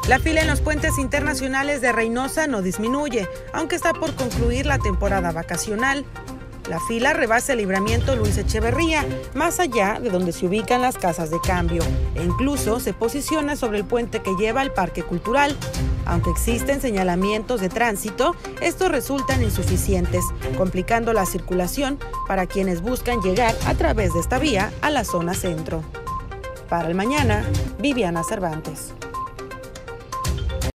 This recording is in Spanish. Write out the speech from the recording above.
La fila en los puentes internacionales de Reynosa no disminuye, aunque está por concluir la temporada vacacional. La fila rebasa el libramiento Luis Echeverría, más allá de donde se ubican las casas de cambio, e incluso se posiciona sobre el puente que lleva al Parque Cultural. Aunque existen señalamientos de tránsito, estos resultan insuficientes, complicando la circulación para quienes buscan llegar a través de esta vía a la zona centro. Para el Mañana, Viviana Cervantes.